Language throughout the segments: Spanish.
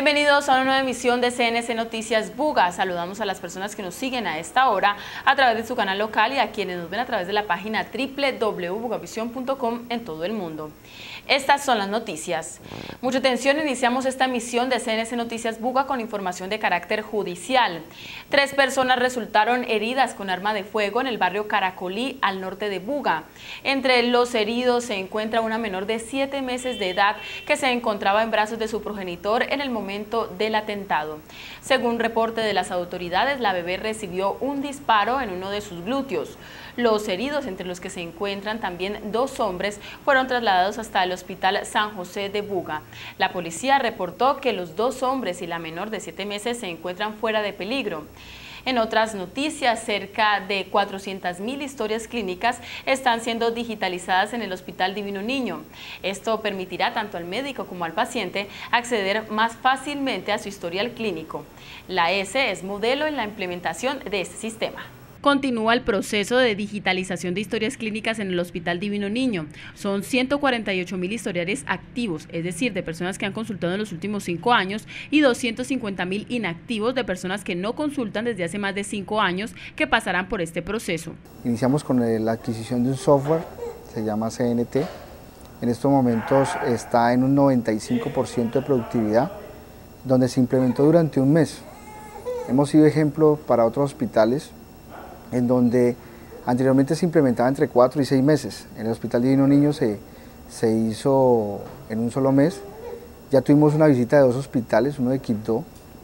Bienvenidos a una nueva emisión de CNC Noticias Buga. Saludamos a las personas que nos siguen a esta hora a través de su canal local y a quienes nos ven a través de la página www.bugavision.com en todo el mundo. Estas son las noticias. Mucha atención, iniciamos esta emisión de CNC Noticias Buga con información de carácter judicial. 3 personas resultaron heridas con arma de fuego en el barrio Caracolí, al norte de Buga. Entre los heridos se encuentra una menor de 7 meses de edad que se encontraba en brazos de su progenitor en el momento del atentado. Según reporte de las autoridades, la bebé recibió un disparo en uno de sus glúteos. Los heridos, entre los que se encuentran también 2 hombres, fueron trasladados hasta el Hospital San José de Buga. La policía reportó que los 2 hombres y la menor de 7 meses se encuentran fuera de peligro. En otras noticias, cerca de 400.000 historias clínicas están siendo digitalizadas en el Hospital Divino Niño. Esto permitirá tanto al médico como al paciente acceder más fácilmente a su historial clínico. La ESE es modelo en la implementación de este sistema. Continúa el proceso de digitalización de historias clínicas en el Hospital Divino Niño. Son 148.000 historiales activos, es decir, de personas que han consultado en los últimos 5 años, y 250.000 inactivos de personas que no consultan desde hace más de 5 años, que pasarán por este proceso. Iniciamos con la adquisición de un software, se llama CNT. En estos momentos está en un 95% de productividad, donde se implementó durante un mes. Hemos sido ejemplo para otros hospitales, en donde anteriormente se implementaba entre 4 y 6 meses. En el Hospital Divino Niño se hizo en un solo mes. Ya tuvimos una visita de 2 hospitales, uno de Quibdó,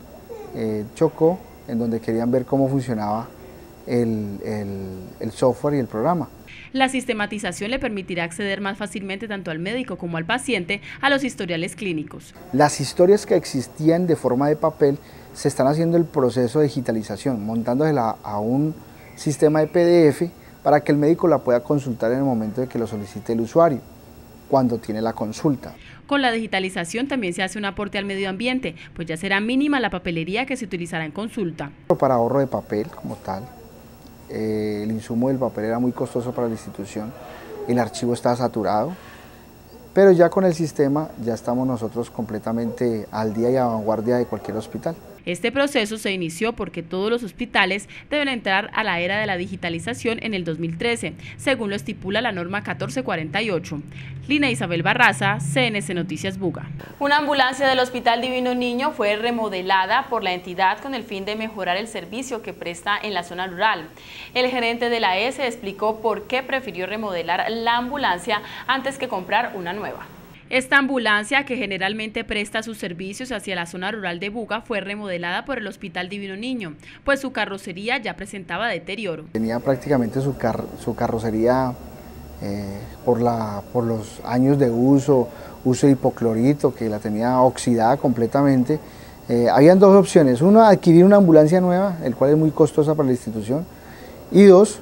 Chocó, en donde querían ver cómo funcionaba el software y el programa. La sistematización le permitirá acceder más fácilmente tanto al médico como al paciente a los historiales clínicos. Las historias que existían de forma de papel se están haciendo el proceso de digitalización, montándosela a un sistema de PDF para que el médico la pueda consultar en el momento de que lo solicite el usuario, cuando tiene la consulta. Con la digitalización también se hace un aporte al medio ambiente, pues ya será mínima la papelería que se utilizará en consulta. Para ahorro de papel como tal, el insumo del papel era muy costoso para la institución, el archivo está saturado, pero ya con el sistema ya estamos nosotros completamente al día y a vanguardia de cualquier hospital. Este proceso se inició porque todos los hospitales deben entrar a la era de la digitalización en el 2013, según lo estipula la norma 1448. Lina Isabel Barraza, CNC Noticias Buga. Una ambulancia del Hospital Divino Niño fue remodelada por la entidad con el fin de mejorar el servicio que presta en la zona rural. El gerente de la ESE explicó por qué prefirió remodelar la ambulancia antes que comprar una nueva. Esta ambulancia, que generalmente presta sus servicios hacia la zona rural de Buga, fue remodelada por el Hospital Divino Niño, pues su carrocería ya presentaba deterioro. Tenía prácticamente su carrocería por los años de uso de hipoclorito, que la tenía oxidada completamente. Habían 2 opciones: uno, adquirir una ambulancia nueva, el cual es muy costosa para la institución, y 2,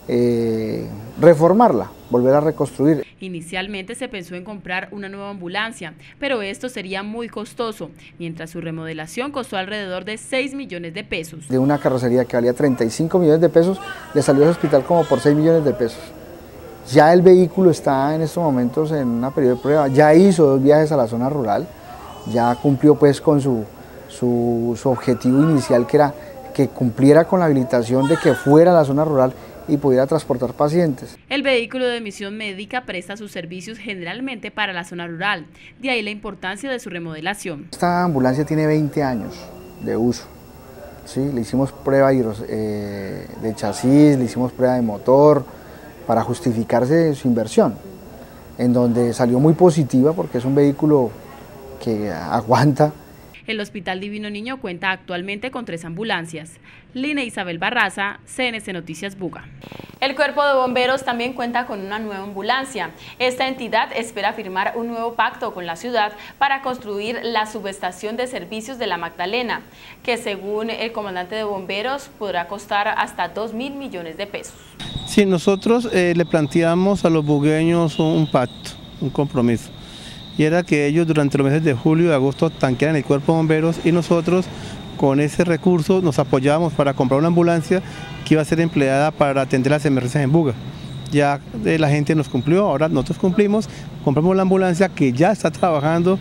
reformarla, volver a reconstruir. Inicialmente se pensó en comprar una nueva ambulancia, pero esto sería muy costoso, mientras su remodelación costó alrededor de 6 millones de pesos. De una carrocería que valía 35 millones de pesos, le salió al hospital como por 6 millones de pesos. Ya el vehículo está en estos momentos en una periodo de prueba, ya hizo 2 viajes a la zona rural, ya cumplió pues con su objetivo inicial, que era que cumpliera con la habilitación de que fuera a la zona rural y pudiera transportar pacientes. El vehículo de misión médica presta sus servicios generalmente para la zona rural, de ahí la importancia de su remodelación. Esta ambulancia tiene 20 años de uso, ¿sí? Le hicimos prueba de chasis, le hicimos prueba de motor para justificarse su inversión, en donde salió muy positiva porque es un vehículo que aguanta. El Hospital Divino Niño cuenta actualmente con 3 ambulancias. Lina Isabel Barraza, CNC Noticias Buga. El Cuerpo de Bomberos también cuenta con una nueva ambulancia. Esta entidad espera firmar un nuevo pacto con la ciudad para construir la subestación de servicios de La Magdalena, que según el comandante de bomberos podrá costar hasta 2.000 millones de pesos. Sí, nosotros le planteamos a los bugueños un pacto, un compromiso. Y era que ellos durante los meses de julio y agosto tanquearan el Cuerpo de Bomberos, y nosotros con ese recurso nos apoyábamos para comprar una ambulancia que iba a ser empleada para atender las emergencias en Buga. Ya la gente nos cumplió, ahora nosotros cumplimos, compramos la ambulancia que ya está trabajando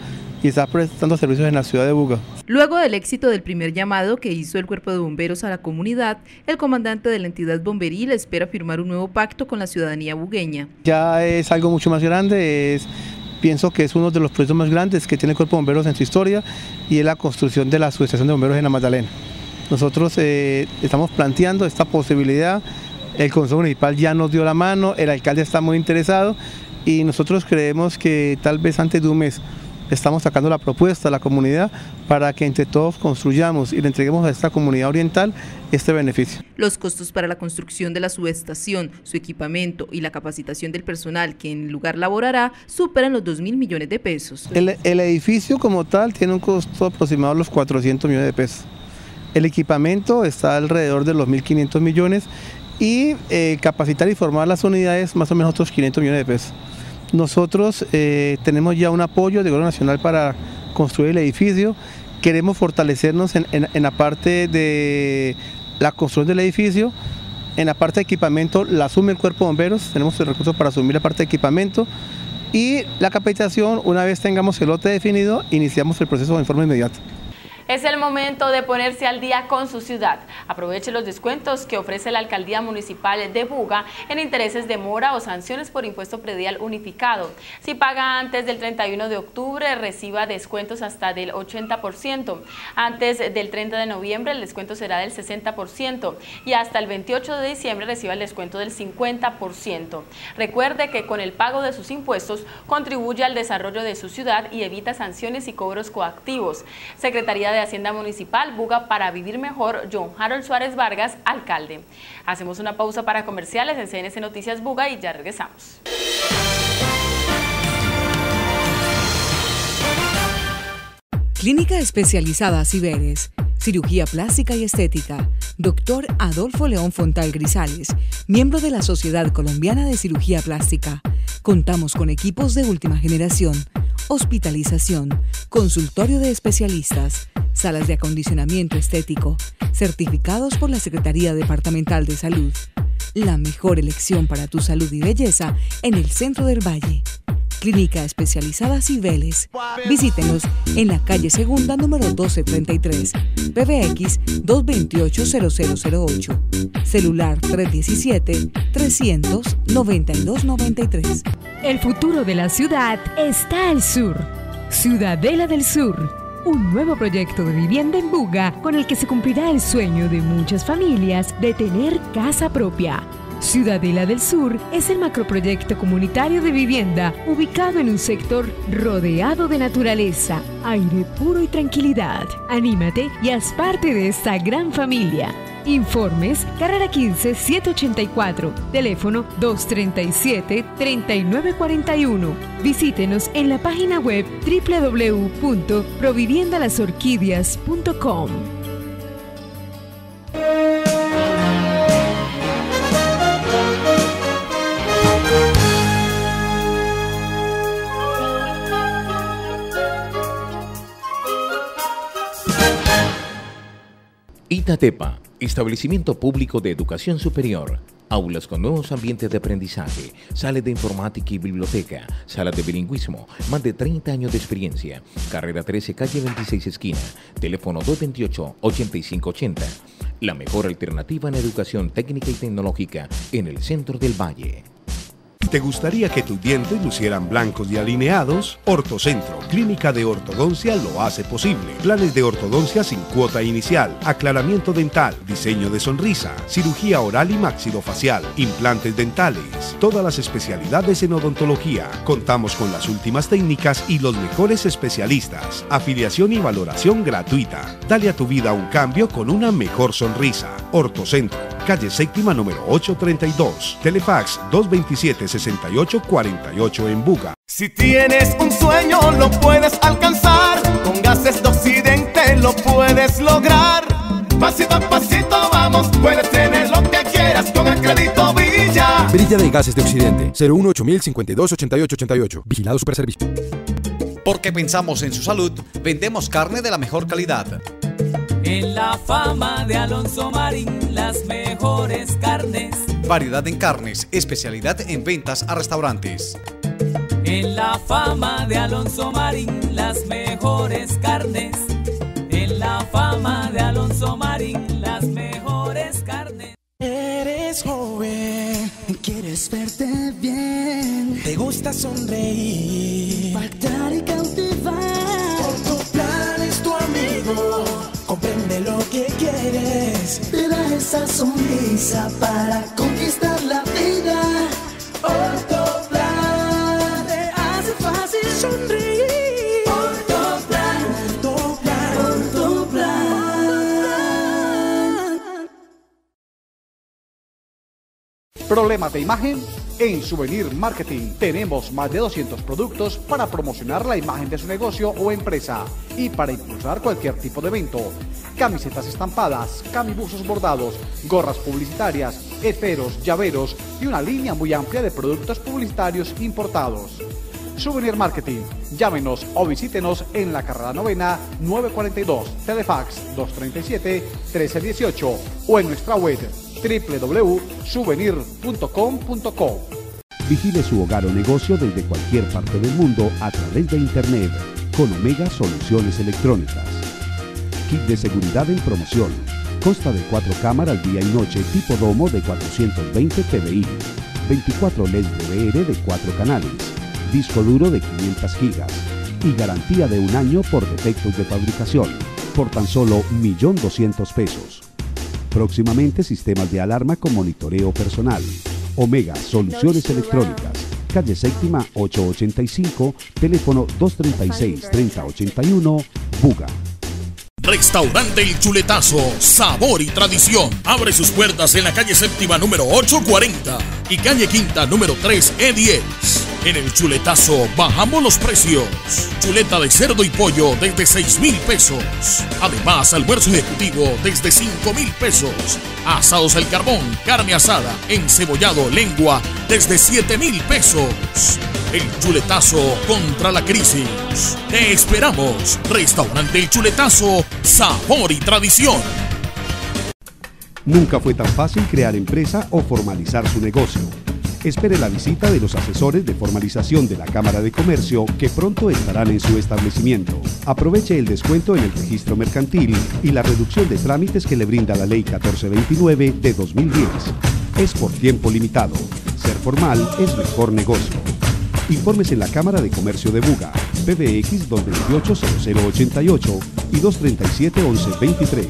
y está prestando servicios en la ciudad de Buga. Luego del éxito del primer llamado que hizo el Cuerpo de Bomberos a la comunidad, el comandante de la entidad bomberil espera firmar un nuevo pacto con la ciudadanía bugueña. Ya es algo mucho más grande, pienso que es uno de los proyectos más grandes que tiene el Cuerpo de Bomberos en su historia, y es la construcción de la subestación de bomberos en la Magdalena. Nosotros estamos planteando esta posibilidad, el Consejo Municipal ya nos dio la mano, el alcalde está muy interesado y nosotros creemos que tal vez antes de un mes estamos sacando la propuesta a la comunidad para que entre todos construyamos y le entreguemos a esta comunidad oriental este beneficio. Los costos para la construcción de la subestación, su equipamiento y la capacitación del personal que en el lugar laborará superan los 2.000 millones de pesos. El edificio como tal tiene un costo aproximado de los 400 millones de pesos. El equipamiento está alrededor de los 1.500 millones y capacitar y formar las unidades más o menos otros 500 millones de pesos. Nosotros tenemos ya un apoyo del Gobierno Nacional para construir el edificio, queremos fortalecernos en la parte de la construcción del edificio, en la parte de equipamiento la asume el Cuerpo de Bomberos, tenemos el recurso para asumir la parte de equipamiento y la capacitación, una vez tengamos el lote definido, iniciamos el proceso de forma inmediata. Es el momento de ponerse al día con su ciudad. Aproveche los descuentos que ofrece la Alcaldía Municipal de Buga en intereses de mora o sanciones por impuesto predial unificado. Si paga antes del 31 de octubre, reciba descuentos hasta del 80%. Antes del 30 de noviembre, el descuento será del 60% y hasta el 28 de diciembre reciba el descuento del 50%. Recuerde que con el pago de sus impuestos contribuye al desarrollo de su ciudad y evita sanciones y cobros coactivos. Secretaría de Hacienda Municipal, Buga para vivir mejor, John Harold Suárez Vargas, alcalde. Hacemos una pausa para comerciales en CNC Noticias Buga y ya regresamos. Clínica especializada Cibeles, cirugía plástica y estética. Dr. Adolfo León Fontal Grisales, miembro de la Sociedad Colombiana de Cirugía Plástica. Contamos con equipos de última generación, hospitalización, consultorio de especialistas, salas de acondicionamiento estético, certificados por la Secretaría Departamental de Salud. La mejor elección para tu salud y belleza en el centro del Valle. Clínica especializada Cibeles. Visítenos en la calle Segunda número 1233, PBX 228-0008, celular 317-300-9293. El futuro de la ciudad está al sur. Ciudadela del Sur. Un nuevo proyecto de vivienda en Buga con el que se cumplirá el sueño de muchas familias de tener casa propia. Ciudadela del Sur es el macroproyecto comunitario de vivienda ubicado en un sector rodeado de naturaleza, aire puro y tranquilidad. Anímate y haz parte de esta gran familia. Informes, carrera 15 784, teléfono 237-3941. Visítenos en la página web www.proviviendalasorquídeas.com. Itatepa, establecimiento público de educación superior. Aulas con nuevos ambientes de aprendizaje, salas de informática y biblioteca, salas de bilingüismo, más de 30 años de experiencia. Carrera 13, calle 26 esquina, teléfono 228-8580. La mejor alternativa en educación técnica y tecnológica en el centro del Valle. ¿Te gustaría que tus dientes lucieran blancos y alineados? Ortocentro, clínica de ortodoncia, lo hace posible. Planes de ortodoncia sin cuota inicial, aclaramiento dental, diseño de sonrisa, cirugía oral y maxilofacial, implantes dentales, todas las especialidades en odontología. Contamos con las últimas técnicas y los mejores especialistas. Afiliación y valoración gratuita. Dale a tu vida un cambio con una mejor sonrisa. Ortocentro, calle séptima número 832, Telefax 227-6848 en Buga. Si tienes un sueño lo puedes alcanzar, con Gases de Occidente lo puedes lograr. Pasito a pasito vamos, puedes tener lo que quieras con el crédito Brilla. Brilla de Gases de Occidente, 018-052-8888, Vigilado Superservicio. Porque pensamos en su salud, vendemos carne de la mejor calidad. En la fama de Alonso Marín, las mejores carnes. Variedad en carnes, especialidad en ventas a restaurantes. En la fama de Alonso Marín, las mejores carnes. En la fama de Alonso Marín, las mejores carnes. Eres joven, quieres verte bien, te gusta sonreír, pactar y cautivar. Ortoplan es tu amigo, comprende lo que quieres, te da esa sonrisa para conquistar la vida. Ortoplan te hace fácil sonreír. ¿Problemas de imagen? En Souvenir Marketing tenemos más de 200 productos para promocionar la imagen de su negocio o empresa y para impulsar cualquier tipo de evento. Camisetas estampadas, camibuzos bordados, gorras publicitarias, eperos, llaveros y una línea muy amplia de productos publicitarios importados. Souvenir Marketing. Llámenos o visítenos en la carrera 9ª 942, Telefax 237-1318 o en nuestra web www.souvenir.com.co. Vigile su hogar o negocio desde cualquier parte del mundo a través de Internet con Omega Soluciones Electrónicas. Kit de seguridad en promoción. Consta de 4 cámaras día y noche tipo domo de 420 pbi, 24 LEDs DVR de 4 canales, disco duro de 500 gigas y garantía de 1 año por defectos de fabricación, por tan solo 1.200.000 pesos. Próximamente sistemas de alarma con monitoreo personal. Omega Soluciones Electrónicas, calle Séptima 885, teléfono 236-3081, Buga. Restaurante El Chuletazo, sabor y tradición. Abre sus puertas en la calle Séptima número 840 y calle Quinta número 3E10. En El Chuletazo bajamos los precios. Chuleta de cerdo y pollo desde 6.000 pesos. Además, almuerzo ejecutivo desde 5.000 pesos. Asados al carbón, carne asada, encebollado, lengua desde 7.000 pesos. El Chuletazo contra la crisis. Te esperamos. Restaurante El Chuletazo, sabor y tradición. Nunca fue tan fácil crear empresa o formalizar su negocio. Espere la visita de los asesores de formalización de la Cámara de Comercio que pronto estarán en su establecimiento. Aproveche el descuento en el registro mercantil y la reducción de trámites que le brinda la Ley 1429 de 2010. Es por tiempo limitado. Ser formal es mejor negocio. Informes en la Cámara de Comercio de Buga, PBX 228-0088 y 237-1123.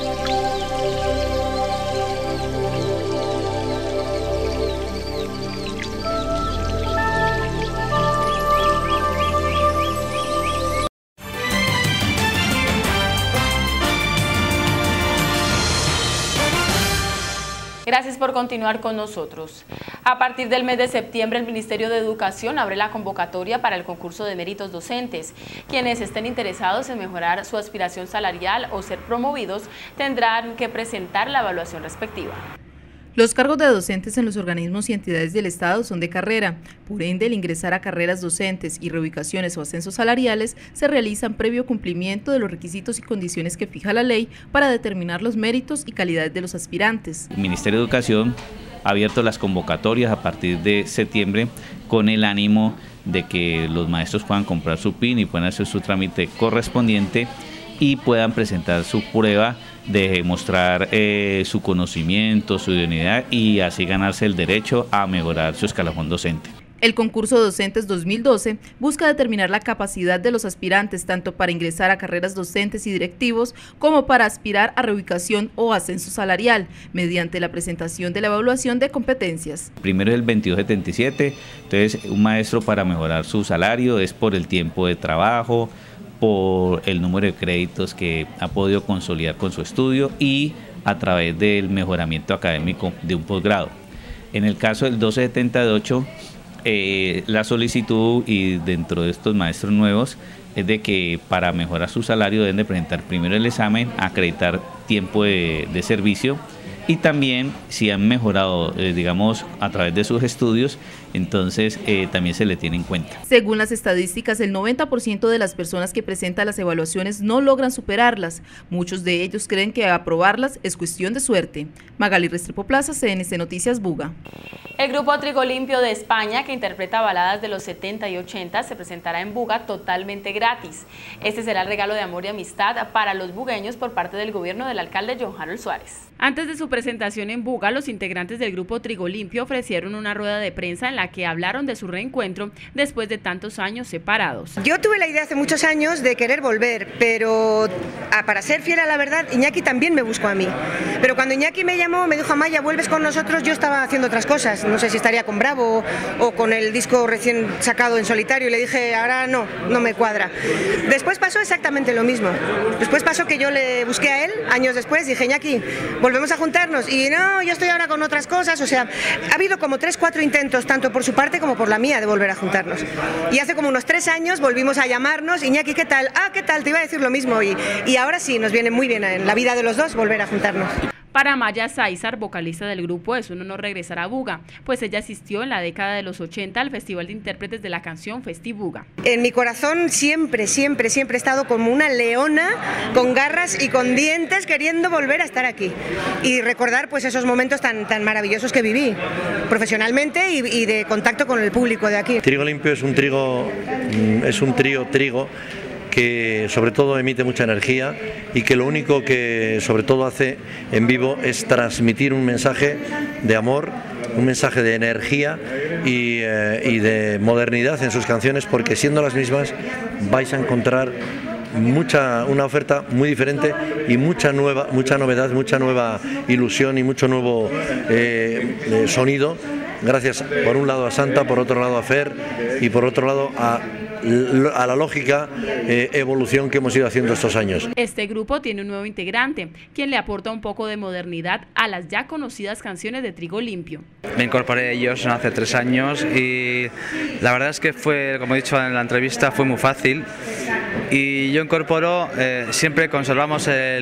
Gracias por continuar con nosotros. A partir del mes de septiembre, el Ministerio de Educación abre la convocatoria para el concurso de méritos docentes. Quienes estén interesados en mejorar su aspiración salarial o ser promovidos tendrán que presentar la evaluación respectiva. Los cargos de docentes en los organismos y entidades del Estado son de carrera, por ende el ingresar a carreras docentes y reubicaciones o ascensos salariales se realizan previo cumplimiento de los requisitos y condiciones que fija la ley para determinar los méritos y calidades de los aspirantes. El Ministerio de Educación ha abierto las convocatorias a partir de septiembre con el ánimo de que los maestros puedan comprar su PIN y puedan hacer su trámite correspondiente y puedan presentar su prueba de demostrar su conocimiento, su idoneidad y así ganarse el derecho a mejorar su escalafón docente. El concurso Docentes 2012 busca determinar la capacidad de los aspirantes tanto para ingresar a carreras docentes y directivos como para aspirar a reubicación o ascenso salarial mediante la presentación de la evaluación de competencias. Primero es el 2277, entonces un maestro para mejorar su salario es por el tiempo de trabajo, por el número de créditos que ha podido consolidar con su estudio y a través del mejoramiento académico de un posgrado. En el caso del 1278, la solicitud y dentro de estos maestros nuevos es de que para mejorar su salario deben de presentar primero el examen, acreditar tiempo de servicio y también si han mejorado, digamos, a través de sus estudios, entonces también se le tiene en cuenta. Según las estadísticas, el 90% de las personas que presentan las evaluaciones no logran superarlas. Muchos de ellos creen que aprobarlas es cuestión de suerte. Magali Restrepo Plaza, CNC Noticias Buga. El grupo Trigo Limpio de España, que interpreta baladas de los 70 y 80, se presentará en Buga totalmente gratis. Este será el regalo de amor y amistad para los bugueños por parte del gobierno del alcalde John Harold Suárez. Antes de su presentación en Buga, los integrantes del grupo Trigo Limpio ofrecieron una rueda de prensa en la que hablaron de su reencuentro después de tantos años separados. Yo tuve la idea hace muchos años de querer volver, pero para ser fiel a la verdad, Iñaki también me buscó a mí. Pero cuando Iñaki me llamó, me dijo: Amaya, ¿vuelves con nosotros? Yo estaba haciendo otras cosas, no sé si estaría con Bravo o con el disco recién sacado en solitario, y le dije: ahora no me cuadra. Después pasó exactamente lo mismo. Después pasó que yo le busqué a él, años después, dije: Iñaki, volvemos a juntarnos, y no, yo estoy ahora con otras cosas. O sea, ha habido como 3-4 intentos, tanto por su parte como por la mía, de volver a juntarnos. Y hace como unos 3 años volvimos a llamarnos: Iñaki, ¿qué tal? Ah, ¿qué tal? Te iba a decir lo mismo, y ahora sí, nos viene muy bien en la vida de los dos volver a juntarnos. Para Maya Sáizar, vocalista del grupo, es un honor regresar a Buga, pues ella asistió en la década de los 80 al Festival de Intérpretes de la Canción Festibuga. En mi corazón siempre he estado como una leona, con garras y con dientes, queriendo volver a estar aquí y recordar pues esos momentos tan maravillosos que viví profesionalmente y de contacto con el público de aquí. Trigo Limpio es un trío trigo que sobre todo emite mucha energía y que lo único que sobre todo hace en vivo es transmitir un mensaje de amor, un mensaje de energía y de modernidad en sus canciones, porque siendo las mismas vais a encontrar una oferta muy diferente y mucha novedad, mucha nueva ilusión y mucho nuevo sonido, gracias por un lado a Santa, por otro lado a Fer y por otro lado a la lógica evolución que hemos ido haciendo estos años. Este grupo tiene un nuevo integrante, quien le aporta un poco de modernidad a las ya conocidas canciones de Trigo Limpio. Me incorporé a ellos hace 3 años y la verdad es que fue, como he dicho en la entrevista, fue muy fácil. Y yo incorporo, siempre conservamos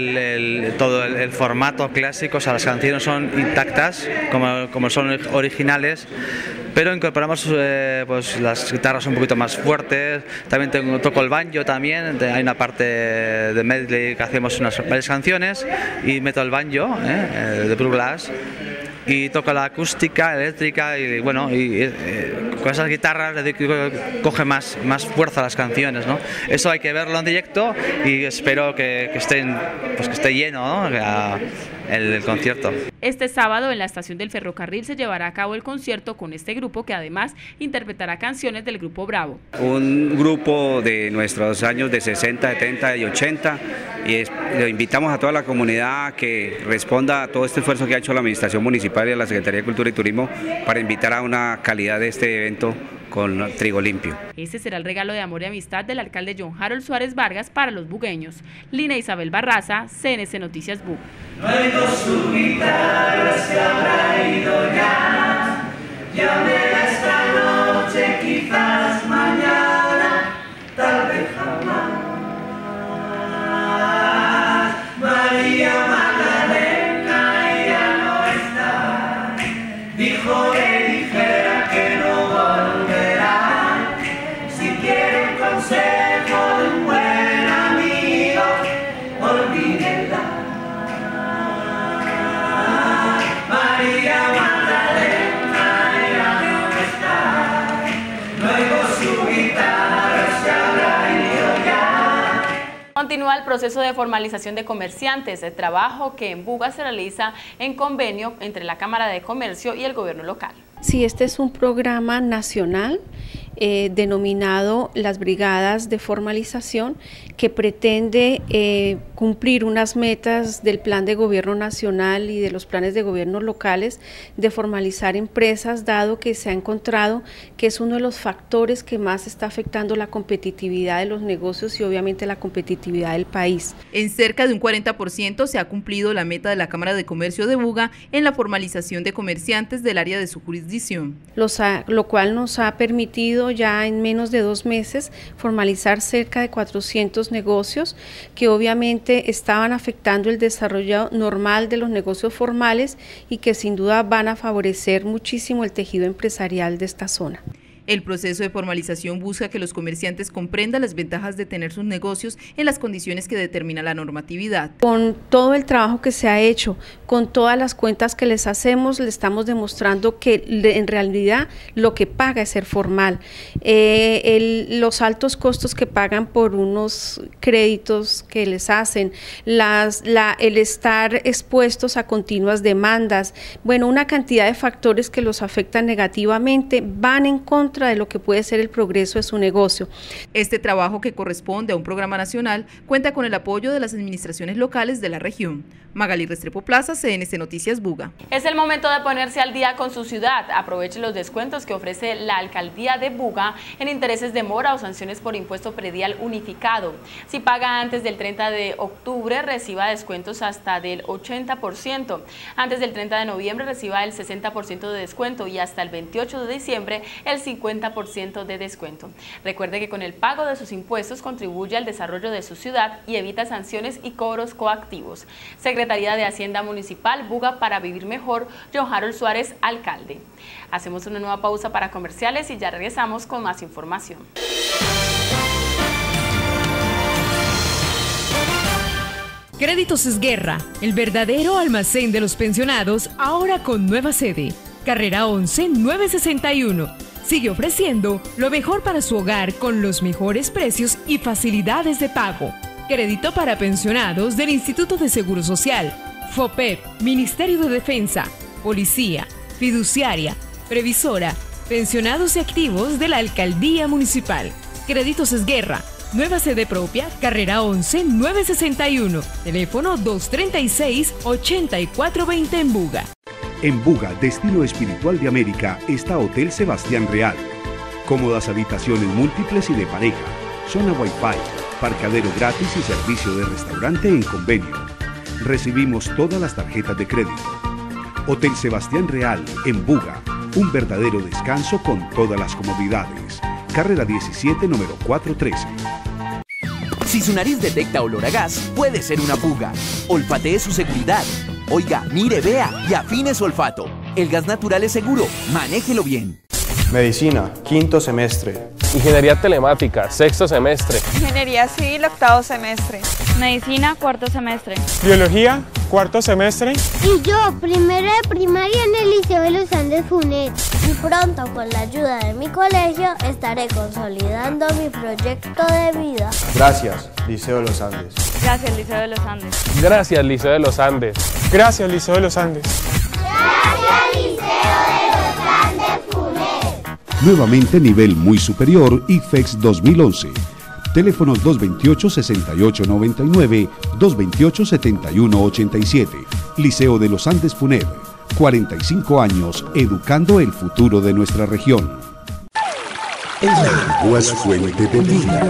todo el formato clásico, o sea, las canciones son intactas, como son originales, pero incorporamos pues las guitarras un poquito más fuertes. También toco el banjo también, hay una parte de medley que hacemos varias canciones y meto el banjo de Blue Glass. Y toco la acústica, eléctrica y bueno, con esas guitarras coge más fuerza las canciones, ¿no? Eso hay que verlo en directo y espero que esté lleno, ¿no? El concierto. Este sábado en la estación del ferrocarril se llevará a cabo el concierto con este grupo, que además interpretará canciones del grupo Bravo. Un grupo de nuestros años de 60, 70 y 80 y le invitamos a toda la comunidad que responda a todo este esfuerzo que ha hecho la Administración Municipal y la Secretaría de Cultura y Turismo para invitar a una calidad de este evento con Trigo Limpio. Ese será el regalo de amor y amistad del alcalde John Harold Suárez Vargas para los bugueños. Lina Isabel Barraza, CNC Noticias Buga. Luego su guitarra se habrá ido ya, llame esta noche, quizás mañana, tal vez jamás. María Magdalena ya no está, dijo que dijera que no volverá. Si quiere un consejo de un buen amigo, olvídela. María Magdalena ya no está, luego su guitarra se habrá ido ya. Continúa el proceso de formalización de comerciantes, el trabajo que en Buga se realiza en convenio entre la Cámara de Comercio y el gobierno local. Sí, este es un programa nacional denominado las Brigadas de Formalización, que pretende cumplir unas metas del Plan de Gobierno Nacional y de los planes de gobierno locales de formalizar empresas, dado que se ha encontrado que es uno de los factores que más está afectando la competitividad de los negocios y obviamente la competitividad del país. En cerca de un 40% se ha cumplido la meta de la Cámara de Comercio de Buga en la formalización de comerciantes del área de su jurisdicción. Lo cual nos ha permitido podido ya en menos de 2 meses formalizar cerca de 400 negocios que obviamente estaban afectando el desarrollo normal de los negocios formales y que sin duda van a favorecer muchísimo el tejido empresarial de esta zona. El proceso de formalización busca que los comerciantes comprendan las ventajas de tener sus negocios en las condiciones que determina la normatividad. Con todo el trabajo que se ha hecho, con todas las cuentas que les hacemos, le estamos demostrando que en realidad lo que paga es ser formal. Los altos costos que pagan por unos créditos que les hacen, el estar expuestos a continuas demandas, bueno, una cantidad de factores que los afectan negativamente van en contra de lo que puede ser el progreso de su negocio. Este trabajo, que corresponde a un programa nacional, cuenta con el apoyo de las administraciones locales de la región. Magali Restrepo Plaza, CNC Noticias Buga. Es el momento de ponerse al día con su ciudad. Aproveche los descuentos que ofrece la Alcaldía de Buga en intereses de mora o sanciones por impuesto predial unificado. Si paga antes del 30 de octubre, reciba descuentos hasta del 80%. Antes del 30 de noviembre, reciba el 60% de descuento y hasta el 28 de diciembre el 50% de descuento. Recuerde que con el pago de sus impuestos contribuye al desarrollo de su ciudad y evita sanciones y cobros coactivos. Secretaría de Hacienda Municipal, Buga para vivir mejor, John Harold Suárez, alcalde. Hacemos una nueva pausa para comerciales y ya regresamos con más información. Créditos Esguerra, el verdadero almacén de los pensionados, ahora con nueva sede. Carrera 11 961. Sigue ofreciendo lo mejor para su hogar con los mejores precios y facilidades de pago. Crédito para pensionados del Instituto de Seguro Social, FOPEP, Ministerio de Defensa, Policía, Fiduciaria, Previsora, pensionados y activos de la Alcaldía Municipal. Créditos Esguerra, nueva sede propia, Carrera 11 961, teléfono 236-8420 en Buga. En Buga, destino espiritual de América, está Hotel Sebastián Real. Cómodas habitaciones múltiples y de pareja, zona Wi-Fi, parqueadero gratis y servicio de restaurante en convenio. Recibimos todas las tarjetas de crédito. Hotel Sebastián Real, en Buga, un verdadero descanso con todas las comodidades. Carrera 17, número 413. Si su nariz detecta olor a gas, puede ser una fuga. Olfatee su seguridad. Oiga, mire, vea y afine su olfato. El gas natural es seguro, manéjelo bien. Medicina, 5º semestre. Ingeniería telemática, 6º semestre. Ingeniería civil, 8º semestre. Medicina, 4º semestre. Biología, 4º semestre. Y yo, primero de primaria en el Liceo de los Andes FUNED. Y pronto, con la ayuda de mi colegio, estaré consolidando mi proyecto de vida. Gracias, Liceo de los Andes. Gracias, Liceo de los Andes. Gracias, Liceo de los Andes. Gracias, Liceo de los Andes. Gracias, Liceo de los Andes FUNED. Nuevamente nivel muy superior, IFEX 2011. Teléfonos 228-6899, 228-7187. Liceo de los Andes FUNED. 45 años educando el futuro de nuestra región. El agua es fuente de vida.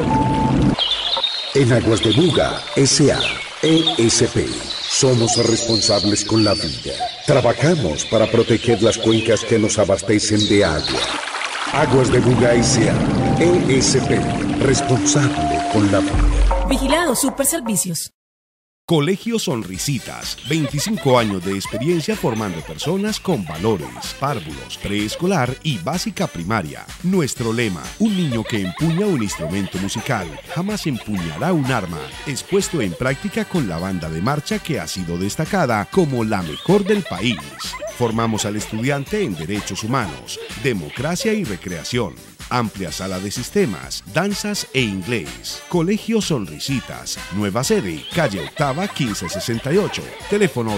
En Aguas de Buga, S.A., ESP, somos responsables con la vida. Trabajamos para proteger las cuencas que nos abastecen de agua. Aguas de Buga, S.A., ESP, responsable con la vida. Vigilado Superservicios. Colegio Sonrisitas, 25 años de experiencia formando personas con valores, párvulos, preescolar y básica primaria. Nuestro lema, un niño que empuña un instrumento musical, jamás empuñará un arma, es puesto en práctica con la banda de marcha que ha sido destacada como la mejor del país. Formamos al estudiante en derechos humanos, democracia y recreación. Amplia sala de sistemas, danzas e inglés. Colegio Sonrisitas, nueva sede, calle Octava 1568. Teléfono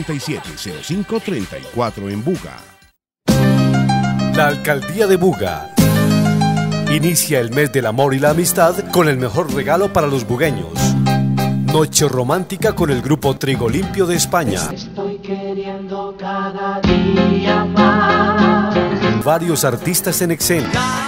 237-0534 en Buga. La Alcaldía de Buga inicia el mes del amor y la amistad con el mejor regalo para los bugueños. Noche romántica con el grupo Trigo Limpio de España. Estoy queriendo cada día más. Varios artistas en escena.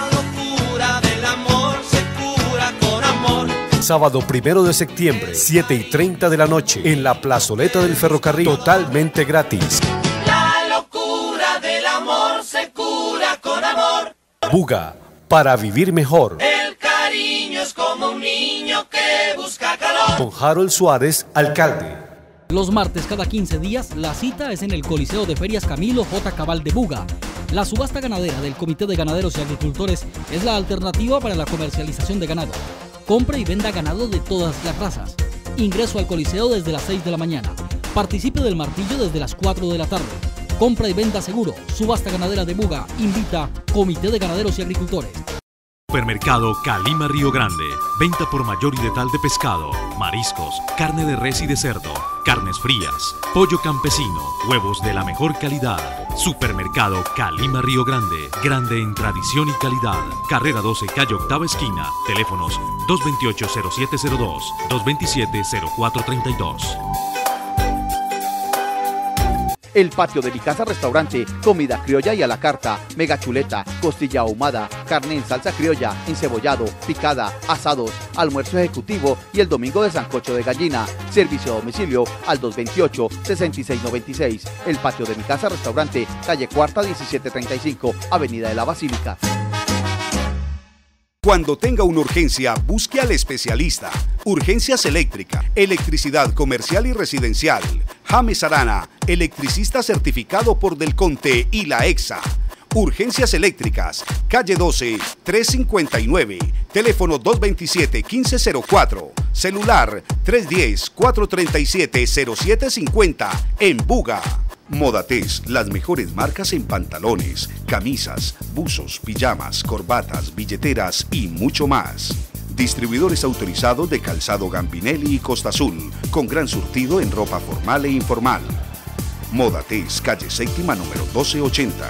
Sábado 1 de septiembre, 7:30 de la noche, en la plazoleta del ferrocarril, totalmente gratis. La locura del amor se cura con amor. Buga, para vivir mejor. El cariño es como un niño que busca calor. Con Harold Suárez, alcalde. Los martes cada 15 días, la cita es en el Coliseo de Ferias Camilo J. Cabal de Buga. La subasta ganadera del Comité de Ganaderos y Agricultores es la alternativa para la comercialización de ganado. Compre y venda ganado de todas las razas. Ingreso al Coliseo desde las 6 de la mañana. Participe del martillo desde las 4 de la tarde. Compra y venta seguro. Subasta ganadera de Buga. Invita Comité de Ganaderos y Agricultores. Supermercado Calima Río Grande. Venta por mayor y letal de pescado, mariscos, carne de res y de cerdo, carnes frías, pollo campesino, huevos de la mejor calidad. Supermercado Calima Río Grande. Grande en tradición y calidad. Carrera 12, calle Octava Esquina. Teléfonos 228-0702, 227-0432. El patio de mi casa restaurante, comida criolla y a la carta, mega chuleta, costilla ahumada, carne en salsa criolla, encebollado, picada, asados, almuerzo ejecutivo y el domingo de sancocho de gallina. Servicio a domicilio al 228-6696. El patio de mi casa restaurante, calle Cuarta 1735, Avenida de la Basílica. Cuando tenga una urgencia, busque al especialista. Urgencias Eléctrica, electricidad comercial y residencial. James Arana, electricista certificado por Delconte y la EXA. Urgencias Eléctricas, calle 12, 359, teléfono 227-1504, celular 310-437-0750, en Buga. Modates, las mejores marcas en pantalones, camisas, buzos, pijamas, corbatas, billeteras y mucho más. Distribuidores autorizados de calzado Gambinelli y Costa Azul, con gran surtido en ropa formal e informal. Modates, calle séptima número 1280.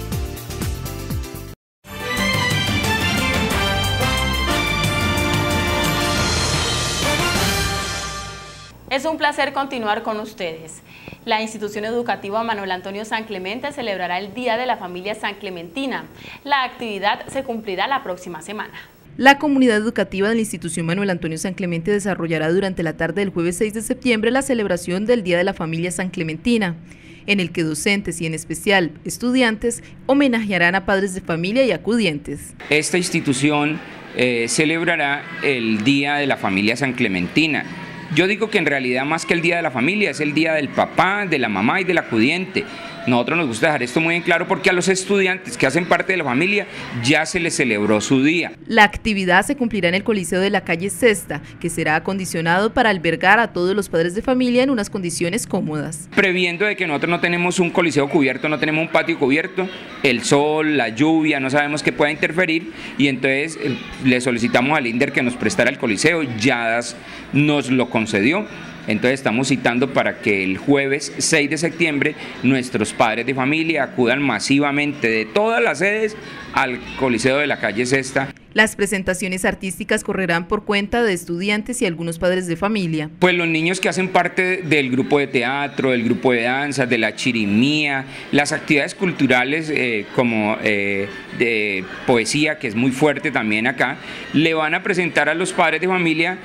Es un placer continuar con ustedes. La institución educativa Manuel Antonio San Clemente celebrará el Día de la Familia San Clementina. La actividad se cumplirá la próxima semana. La comunidad educativa de la institución Manuel Antonio San Clemente desarrollará durante la tarde del jueves 6 de septiembre la celebración del Día de la Familia San Clementina, en el que docentes y en especial estudiantes homenajearán a padres de familia y acudientes. Esta institución celebrará el Día de la Familia San Clementina. Yo digo que en realidad más que el Día de la Familia es el Día del papá, de la mamá y del acudiente. Nosotros nos gusta dejar esto muy en claro porque a los estudiantes que hacen parte de la familia ya se les celebró su día. La actividad se cumplirá en el Coliseo de la calle Sexta, que será acondicionado para albergar a todos los padres de familia en unas condiciones cómodas. Previendo de que nosotros no tenemos un coliseo cubierto, no tenemos un patio cubierto, el sol, la lluvia, no sabemos qué pueda interferir y entonces le solicitamos al INDER que nos prestara el coliseo, ya nos lo concedió. Entonces estamos citando para que el jueves 6 de septiembre nuestros padres de familia acudan masivamente de todas las sedes al Coliseo de la calle Sexta. Las presentaciones artísticas correrán por cuenta de estudiantes y algunos padres de familia. Pues los niños que hacen parte del grupo de teatro, del grupo de danzas, de la chirimía, las actividades culturales como de poesía, que es muy fuerte también acá, le van a presentar a los padres de familia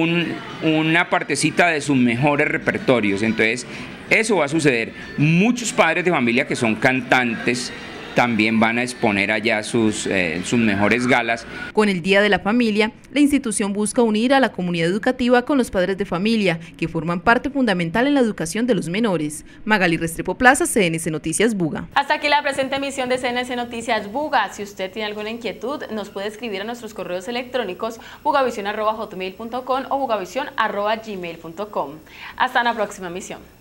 una partecita de sus mejores repertorios. Entonces eso va a suceder. Muchos padres de familia que son cantantes también van a exponer allá sus mejores galas. Con el Día de la Familia, la institución busca unir a la comunidad educativa con los padres de familia, que forman parte fundamental en la educación de los menores. Magali Restrepo Plaza, CNC Noticias Buga. Hasta aquí la presente emisión de CNC Noticias Buga. Si usted tiene alguna inquietud, nos puede escribir a nuestros correos electrónicos bugavision@hotmail.com o bugavision@gmail.com. Hasta la próxima emisión.